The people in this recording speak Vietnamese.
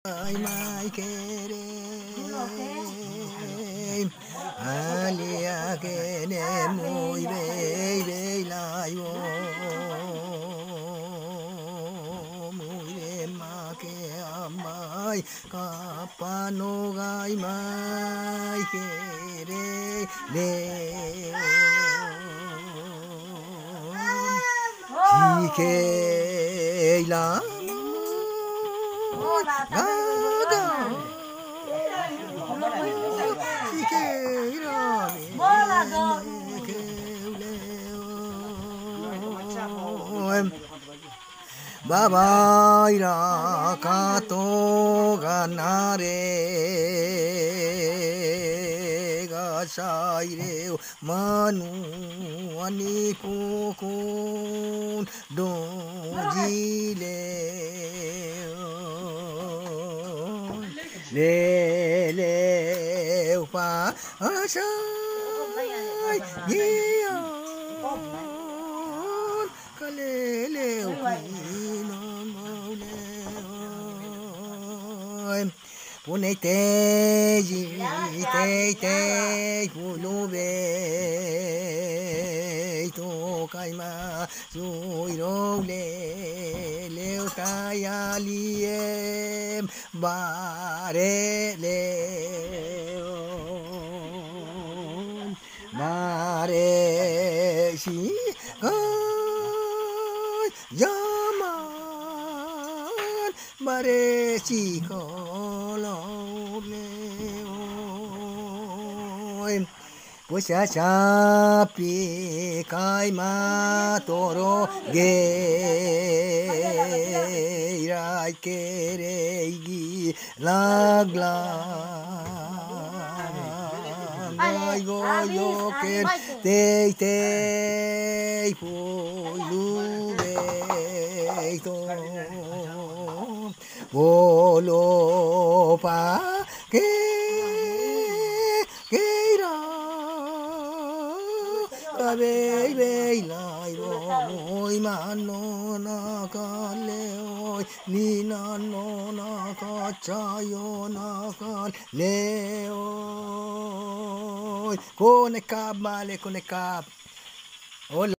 Ay, mai querer, alia que ne muy bey la yo, muy de ma que amai, capano gai mai querer, si que la Baba ira kato ganare gasaire manu ani pukun dojile le upa asai gion kalele upino maule Pune te kulube to kaima suiro le utayaliem bare le bare si yaman bare si Pues ya chapi kai ma toro ge rai keregi lagla ai go yo ker te pu lu be to bolo pa ke Baby, lairo muy mano na kaleo ni no na kachayo na kaleo con el cap, vale, con el cap. Hola.